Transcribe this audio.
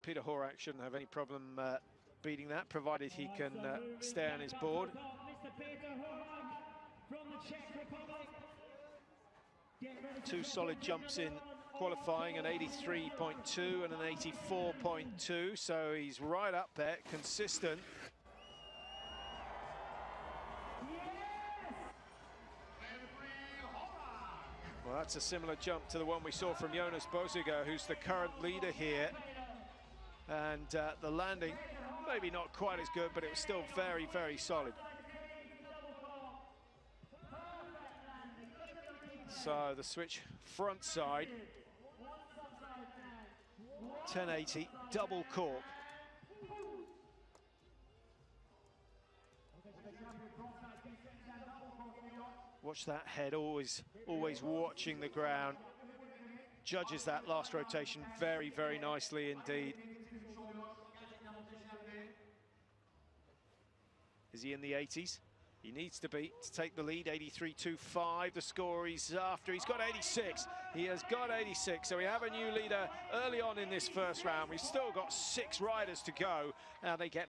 Peter Horak shouldn't have any problem beating that, provided he can stay on his board. Mr. Peter Horak from the Czech Republic. Two solid jumps in qualifying, an 83.2 and an 84.2, so he's right up there, consistent. Well, that's a similar jump to the one we saw from Jonas Boziger, who's the current leader here. And the landing, maybe not quite as good, but it was still very, very solid. So the switch front side, 1080, double cork. Watch that head, always watching the ground. Judges that last rotation very, very nicely indeed. Is he in the 80s? He needs to be to take the lead, 83.25. The score he's after, he's got 86. He has got 86, so we have a new leader early on in this first round. We've still got 6 riders to go. Now they get